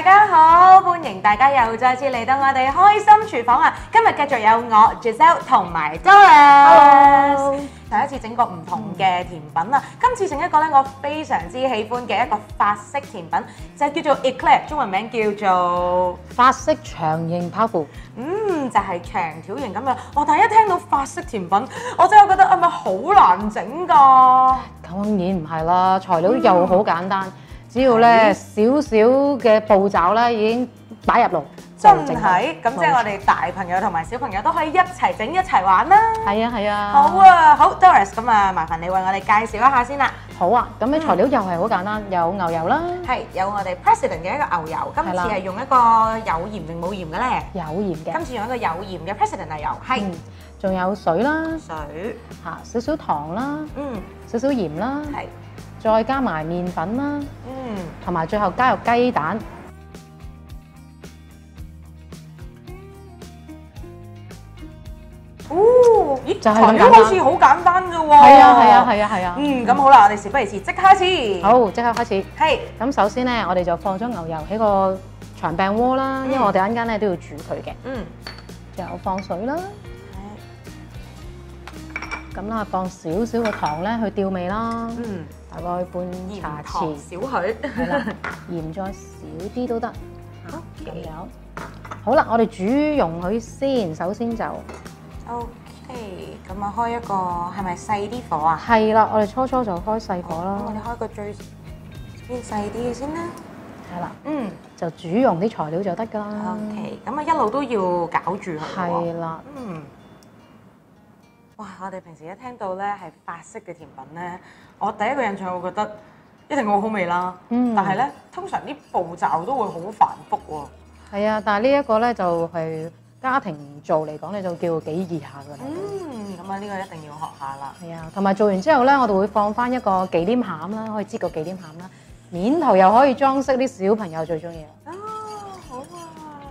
大家好，歡迎大家又再次嚟到我哋開心廚房啊！今日繼續有我 Giselle 同埋 Doris。第一次整個唔同嘅甜品啊！今次整一個咧，我非常之喜歡嘅一個法式甜品，就叫做 Eclair， 中文名叫做法式長形泡芙。 就係長條形咁樣。我第一聽到法式甜品，我真係覺得係咪好難整㗎？ 當然唔係啦，材料又好簡單，只要咧少少嘅步驟咧已經擺入爐。 真係，咁即係我哋大朋友同埋小朋友都可以一齊整一齊玩啦。 係啊係啊。 好啊，好 Doris， 咁啊，麻煩你為我哋介紹一下先啦。 好啊，咁啲材料又係好簡單，有牛油啦。 係有我哋 President 嘅一個牛油，今次係用一個有鹽定冇鹽嘅咧？ 有鹽嘅。 今次用一個有鹽嘅 President 牛油，係。 仲有水啦。 水。 嚇，少少糖啦。少少鹽啦。 係。 再加埋麵粉啦。同埋最後加入雞蛋。 哦，咦， 就係材料好似好簡單㗎喎。 係啊。 咁好啦，我哋事不宜遲，即刻開始。 好，即刻開始。 係。 咁首先咧，我哋就放咗牛油喺個長柄鍋啦，因為我哋陣間咧都要煮佢嘅。仲有放水啦。咁啦，放少少嘅糖咧去調味啦。大概半茶匙。 少許。 係啦，鹽再少啲都得。咁樣。好啦，我哋煮溶佢先，首先就。 OK， 咁啊開一個係咪細啲火啊？ 係啦，我哋初就開細火啦。 我哋開個最偏細啲嘅先啦。 係啦，就煮溶啲材料就得㗎啦。 OK， 咁啊一路都要攪住佢。係啦。 哇！我哋平時一聽到咧係法式嘅甜品咧，我第一個印象會覺得一定好好味啦。但係咧，通常啲步驟都會好繁複喎。 係啊，但係呢一個咧就係家庭做嚟講咧就叫幾易下㗎啦。 咁啊呢個一定要學下啦。 係啊，同埋做完之後咧，我哋會放翻一個忌廉餡啦，可以擠個忌廉餡啦，面頭又可以裝飾啲小朋友最中意啦。 好啊！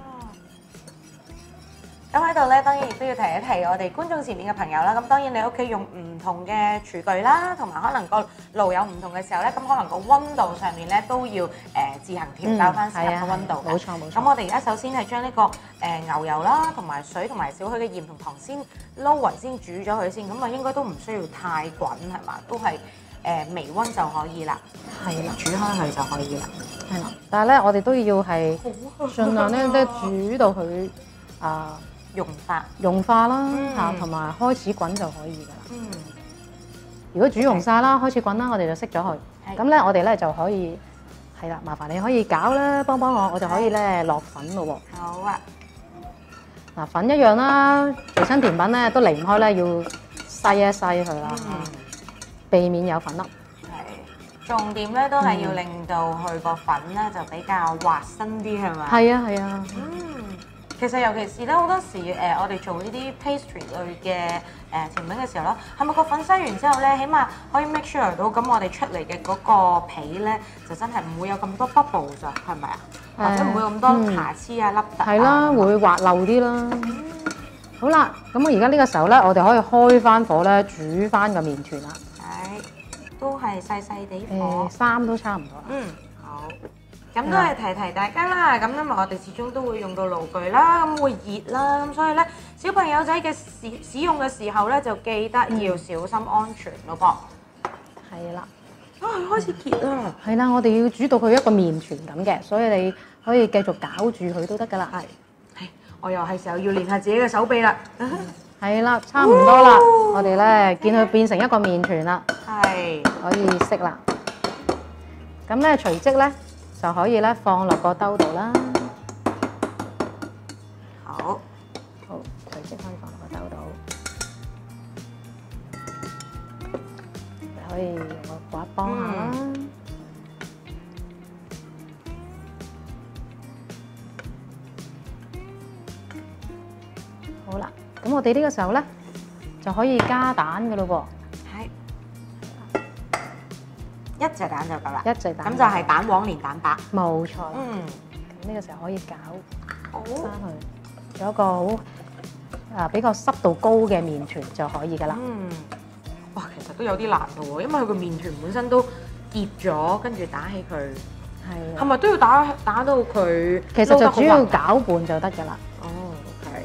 咁喺度咧，當然亦都要提一提我哋觀眾前面嘅朋友啦。咁當然你屋企用唔同嘅廚具啦，同埋可能個爐有唔同嘅時候咧，咁可能個溫度上面咧都要自行調校翻適合個溫度嘅。 冇錯。 咁我哋而家首先係將呢個牛油啦，同埋水同埋少許嘅鹽同糖先撈勻先煮咗佢先。咁啊應該都唔需要太滾係嘛，都係微溫就可以啦。係啦，煮開佢就可以啦。 係啦，但係咧我哋都要係盡量咧即係煮到佢融化啦嚇，同埋開始滾就可以㗎啦。如果煮溶晒啦，開始滾啦，我哋就熄咗佢。咁咧，我哋咧就可以係啦，麻煩你可以攪啦，幫我就可以咧落粉咯喎。 好啊。 嗱，粉一樣啦，做親甜品咧都離唔開咧要篩一篩佢啦，避免有粉粒。 係，重點咧都係要令到佢個粉咧就比較滑身啲係咪？ 係啊。 其實尤其是咧好多時我哋做呢啲 pastry 類嘅甜品嘅時候啦，係咪個粉篩完之後咧，起碼可以 make sure 到咁我哋出嚟嘅嗰個皮咧，就真係唔會有咁多 bubble 咋，係咪啊？或者唔會咁多瑕疵啊、凹凸啊。 係啦，會滑漏啲啦。好啦，咁我而家呢個時候咧，我哋可以開翻火咧，煮翻個麵團啦。 係，都係細細地火。 3都差唔多啦。 好。咁都係提大家啦，咁因為我哋始終都會用到爐具啦，咁會熱啦，咁所以咧小朋友仔嘅使用嘅時候咧，就記得要小心安全咯噃。係啦。佢開始結啦。 係啦，我哋要煮到佢一個麵團咁嘅，所以你可以繼續攪住佢都得噶啦。 係。我又係時候要練下自己嘅手臂啦。 係啦，差唔多啦，我哋咧見佢變成一個麵團啦。 係。可以熄啦。咁咧隨即咧。就可以咧放落個兜度啦。 好， 隨即可以放落個兜度。你可以用個刮幫下啦。好啦，咁我哋呢個時候咧就可以加蛋㗎咯喎。 一隻蛋就夠啦， 一隻蛋咁就係蛋黃連蛋白。 冇錯。咁呢個時候可以攪翻去，有一個好比較濕度高嘅麵團就可以㗎啦。 哇，其實都有啲難嘅喎，因為佢個麵團本身都結咗，跟住打起佢。 係啊。 係咪都要打到佢？ 其實就主要攪拌就得㗎啦。 哦，OK。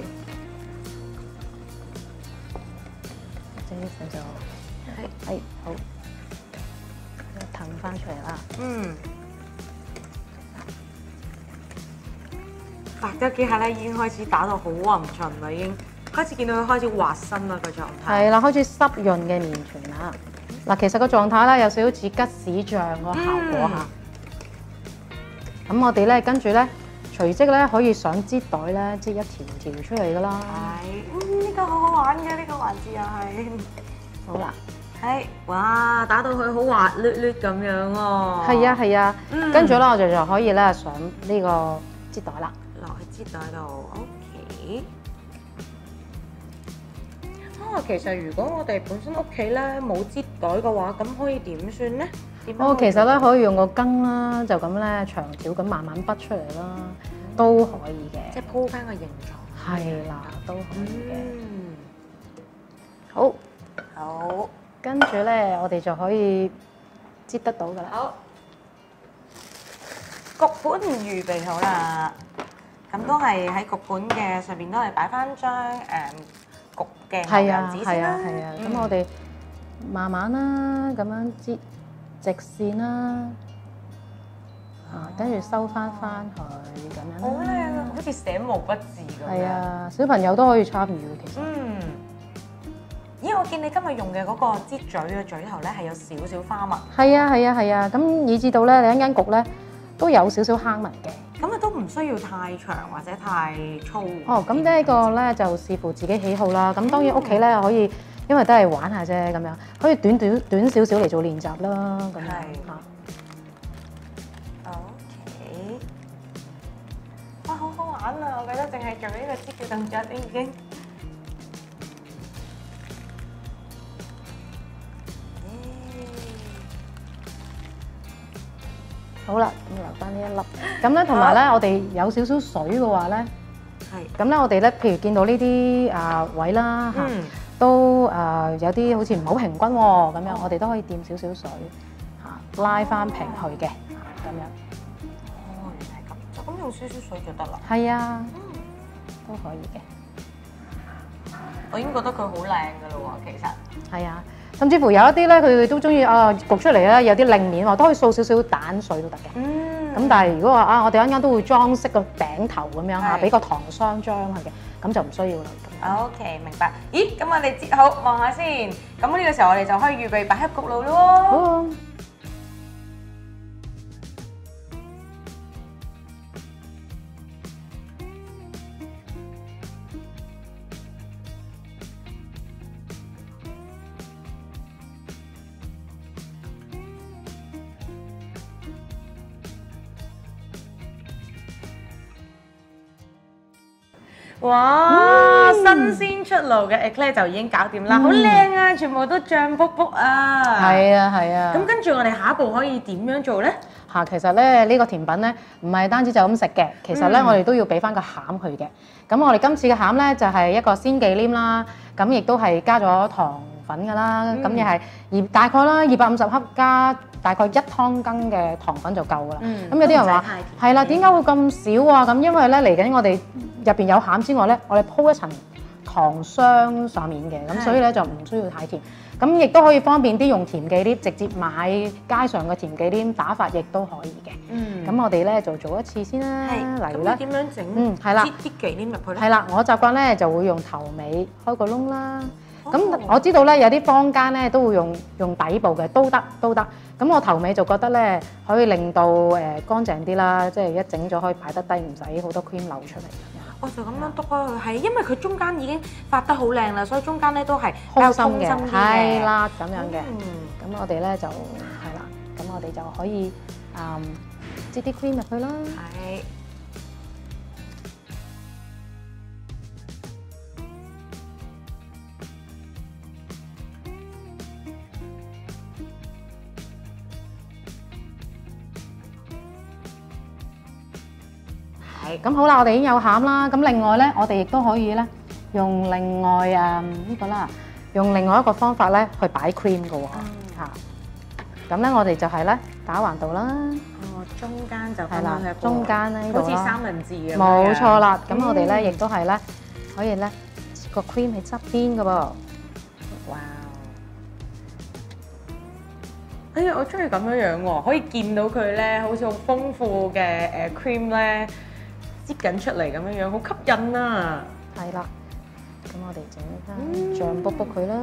整啲水就係好，騰翻出嚟啦。 嗯。大家幾下咧已經開始打到好勻循啦，已經開始見到佢開始滑身啦個狀態。 係啦，開始濕潤嘅麵團啦。嗱，其實個狀態咧有少少似吉士醬個效果嚇。咁我哋咧跟住咧，隨即咧可以上擠袋咧，擠一條條出嚟噶啦。 係，呢個好好玩嘅呢個環節又係。 好啦， 係，哇，打到佢好滑捋捋咁樣喎。 係啊係啊，跟住咧我哋就可以咧上呢個擠袋啦。 落去擠袋度 ，OK。其實如果我哋本身屋企咧冇擠袋嘅話，咁可以點算咧？ 其實咧可以用個羹啦，就咁咧長條咁慢慢剝出嚟啦，都可以嘅。 即係鋪翻個形狀。 係啦，都可以嘅。好，跟住咧我哋就可以擠得到噶啦。 好，焗盤預備好啦。咁都係喺焗盤嘅上邊都係擺翻張焗嘅牛油紙先啦。 係啊。咁我哋慢慢啦，咁樣擠直線啦，跟住收翻佢咁樣。 好靚啊，好似寫毛筆字咁樣。 係啊，小朋友都可以參與嘅其實。 咦，我見你今日用嘅嗰個擠嘴嘅嘴頭咧係有少少花紋。 係啊，咁以至到咧你一間焗咧都有少少坑紋嘅。 咁啊都唔需要太長或者太粗。 咁呢個咧就視乎自己喜好啦。咁當然屋企咧可以，因為都係玩下啫咁樣，可以短少少嚟做練習啦。咁樣嚇。 OK。哇，好好玩啊！我覺得淨係做呢個擠嘅動作都已經。 好啦，咁留翻呢一粒。咁咧，同埋咧，我哋有少少水嘅話咧，咁咧，我哋咧，譬如見到呢啲位啦嚇，都有啲好似唔係好平均喎，咁樣我哋都可以掂少少水嚇，拉翻平佢嘅咁樣。 哦，原來係咁，就咁用少少水就得啦。 係啊，都可以嘅。 我已經覺得佢好靚㗎啦喎，其實。 係啊。甚至乎有一啲咧，佢哋都中意焗出嚟咧，有啲令面喎，都可以掃少少蛋水都得嘅。咁但係如果話我哋一陣間都會裝飾個頂頭咁樣嚇，俾個糖霜裝佢嘅，咁就唔需要啦。 OK，明白。咦，咁我哋擠好望下先。咁呢個時候我哋就可以預備擺喺焗爐咯。 好。 哇！新鮮出爐嘅 eclair 就已經搞掂啦，好靚啊！全部都醬卜卜啊！ 係啊。 咁跟住我哋下一步可以點樣做咧？ 其實咧呢個甜品咧唔係單止就咁食嘅，其實咧我哋都要俾翻個餡佢嘅。咁我哋今次嘅餡咧就係一個鮮忌廉啦，咁亦都係加咗糖粉㗎啦，咁亦係大概啦250克加大概1湯羹嘅糖粉就夠㗎啦。咁有啲人話係啦，點解會咁少啊？咁因為咧嚟緊我哋入邊有餡之外咧，我哋鋪一層糖霜上面嘅，咁所以咧就唔需要太甜。咁亦都可以方便啲用甜忌廉，直接買街上嘅甜忌廉打法亦都可以嘅。咁我哋咧就做一次先啦，例如咧點樣整？ 係啦， 擠忌廉入去咧。 係啦，我習慣咧就會用頭尾開個窿啦。咁我知道咧有啲坊間咧都會用底部嘅，都得。咁我頭尾就覺得咧可以令到乾淨啲啦，即係一整咗可以擺得低，唔使好多 cream 流出嚟。 我就咁樣篤開佢，係因為佢中間已經發得好靚啦，所以中間咧都係空心嘅，係啦咁樣嘅。咁我哋咧就係啦，咁我哋就可以擠啲 cream 入去啦。 係。 咁好啦，我哋已經有餡啦。咁另外咧，我哋亦都可以咧用另外呢個啦，用另外一個方法咧去擺 cream 嘅喎嚇。 咁咧我哋就係咧打橫度啦， 哦，中間就係啦分開， 中間咧呢度啦， 好似三文治咁樣。 冇錯啦。咁我哋咧亦都係咧可以咧個 cream 喺側邊嘅噃。 哇！哎呀，我中意咁樣喎，可以見到佢咧，好似好豐富嘅cream 咧，擠緊出嚟咁樣，好吸引啊！ 係啦，咁我哋整翻醬卜卜佢啦。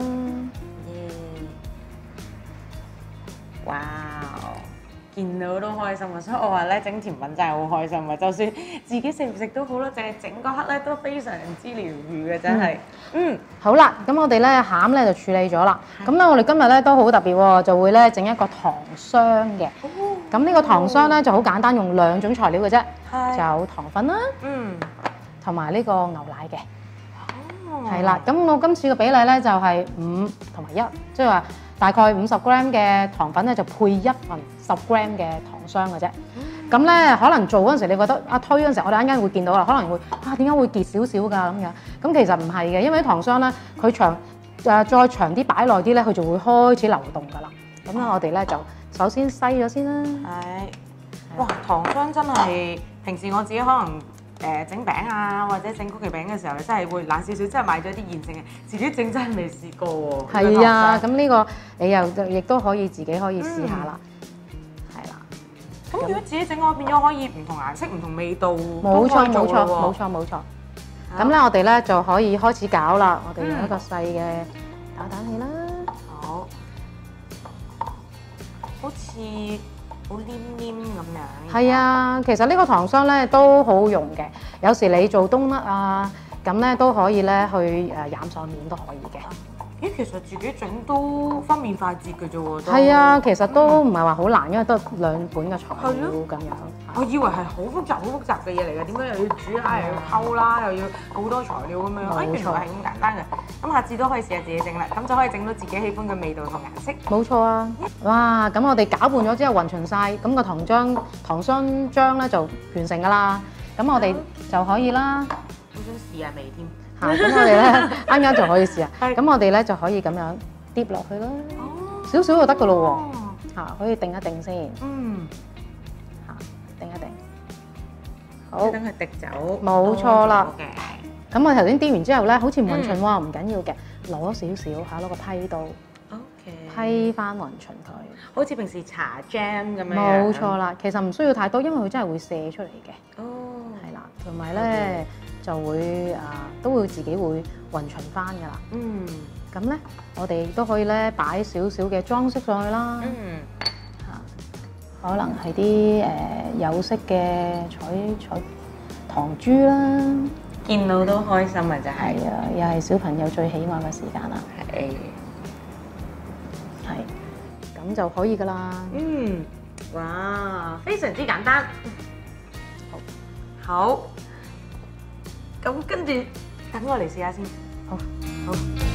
哇！見到都開心啊，所以我話咧整甜品真係好開心啊！就算自己食唔食都好啦，淨係整嗰刻咧都非常之療愈嘅，真係。 好啦，咁我哋咧餡咧就處理咗啦。咁咧我哋今日咧都好特別喎，就會咧整一個糖霜嘅。咁呢個糖霜咧就好簡單，用2種材料嘅啫，就有糖粉啦，同埋呢個牛奶嘅。係啦，咁我今次嘅比例咧就係5同埋1，即係話大概50g 嘅糖粉咧就配1份10g 嘅糖霜嘅啫。咁咧可能做嗰陣時，你覺得推嗰陣時，我哋啱啱會見到啦，可能會點解會結少少㗎咁樣？咁其實唔係嘅，因為啲糖霜咧佢再長啲擺耐啲咧，佢就會開始流動㗎啦。咁咧我哋咧就首先篩咗先啦。 係，哇！糖霜真係平時我自己可能整餅啊，或者整曲奇餅嘅時候，真係會懶少少，真係買咗啲現成嘅，自己整真係未試過喎。 係啊，咁呢個你又亦都可以自己可以試下啦。係啦。 咁如果自己整嘅話，變咗可以唔同顏色、唔同味道冇錯冇錯冇錯冇錯。咁咧我哋咧就可以開始攪啦。我哋用一個細嘅打蛋器啦。 好，好似好黏黏咁樣。 係啊，其實呢個糖霜咧都好好用嘅。有時你做冬甩啊，咁咧都可以咧去染上面都可以嘅。 咦，其實自己整都方便快捷嘅啫喎。 係啊，其實都唔係話好難，因為都2本嘅材料咁樣。 我以為係好複雜嘅嘢嚟嘅，點解又要煮啦，又要溝啦，又要好多材料咁樣？哎，原來係咁簡單嘅。咁下次都可以試下自己整啦，咁就可以整到自己喜歡嘅味道同顏色。 冇錯啊！哇，咁我哋攪拌咗之後混勻晒，咁個糖霜漿咧就完成㗎啦。咁我哋就可以啦。 好想試下味添。 咁我哋咧啱就可以試下。咁我哋咧就可以咁樣跌落去啦，少少就得㗎咯喎。可以定一定先。定一定。好。 等佢滴走。 冇錯啦。咁我頭先跌完之後咧，好似唔勻勻喎，唔緊要嘅，攞少少攞個批刀。批翻勻勻佢。好似平時搽 jam 咁樣。冇錯啦，其實唔需要太多，因為佢真係會射出嚟嘅。係啦，同埋咧。就會都會自己會勻勻翻㗎啦。咁咧，我哋都可以咧擺少少嘅裝飾上去啦。可能係啲有色嘅彩糖珠啦。見到都開心啊！真係。係啊，又係小朋友最喜愛嘅時間啦。係。咁就可以㗎啦。哇！非常之簡單。好。咁跟住，等我嚟試下先。好。